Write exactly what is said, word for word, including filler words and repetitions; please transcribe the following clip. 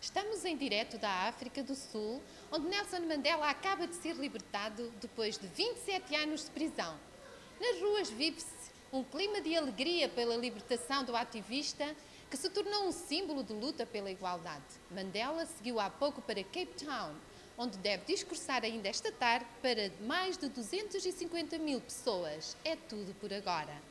Estamos em direto da África do Sul, onde Nelson Mandela acaba de ser libertado depois de vinte e sete anos de prisão. Nas ruas vive-se um clima de alegria pela libertação do ativista, que se tornou um símbolo de luta pela igualdade. Mandela seguiu há pouco para Cape Town, onde deve discursar ainda esta tarde para mais de duzentas e cinquenta mil pessoas. É tudo por agora.